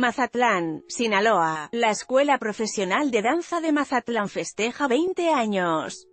Mazatlán, Sinaloa. La Escuela Profesional de Danza de Mazatlán festeja 20 años.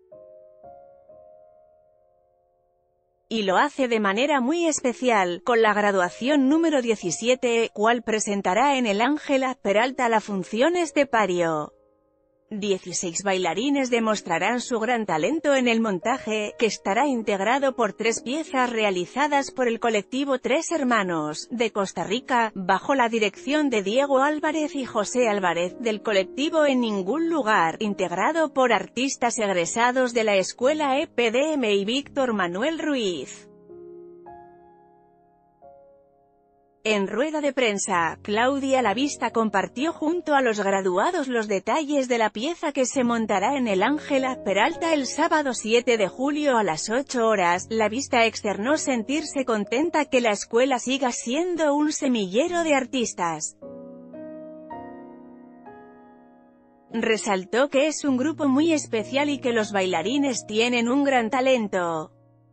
Y lo hace de manera muy especial, con la graduación número 17, cual presentará en el Ángela Peralta la función estepario. 16 bailarines demostrarán su gran talento en el montaje, que estará integrado por 3 piezas realizadas por el colectivo Tres Hermanos, de Costa Rica, bajo la dirección de Diego Álvarez y José Álvarez, del colectivo En Ningún Lugar, integrado por artistas egresados de la Escuela EPDM y Víctor Manuel Ruiz. En rueda de prensa, Claudia Lavista compartió junto a los graduados los detalles de la pieza que se montará en el Ángela Peralta el sábado 7 de julio a las 8 horas. Lavista externó sentirse contenta que la escuela siga siendo un semillero de artistas. Resaltó que es un grupo muy especial y que los bailarines tienen un gran talento.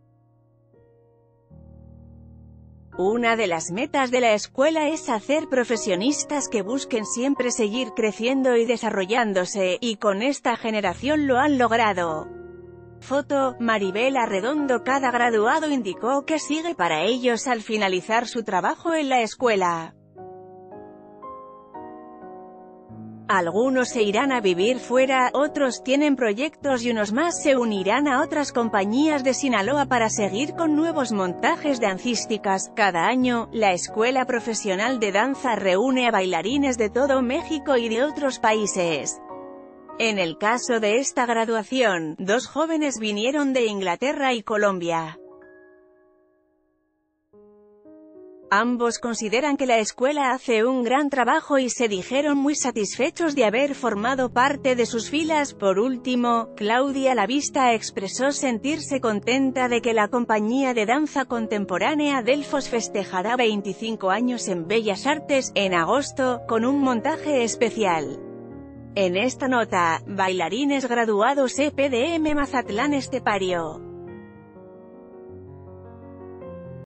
Una de las metas de la escuela es hacer profesionistas que busquen siempre seguir creciendo y desarrollándose, y con esta generación lo han logrado. Foto, Maribel Arredondo. Cada graduado indicó que sigue para ellos al finalizar su trabajo en la escuela. Algunos se irán a vivir fuera, otros tienen proyectos y unos más se unirán a otras compañías de Sinaloa para seguir con nuevos montajes dancísticas. Cada año, la Escuela Profesional de Danza reúne a bailarines de todo México y de otros países. En el caso de esta graduación, 2 jóvenes vinieron de Inglaterra y Colombia. Ambos consideran que la escuela hace un gran trabajo y se dijeron muy satisfechos de haber formado parte de sus filas. Por último, Claudia Lavista expresó sentirse contenta de que la compañía de danza contemporánea Delfos festejará 25 años en Bellas Artes, en agosto, con un montaje especial. En esta nota, bailarines graduados EPDM Mazatlán estepario.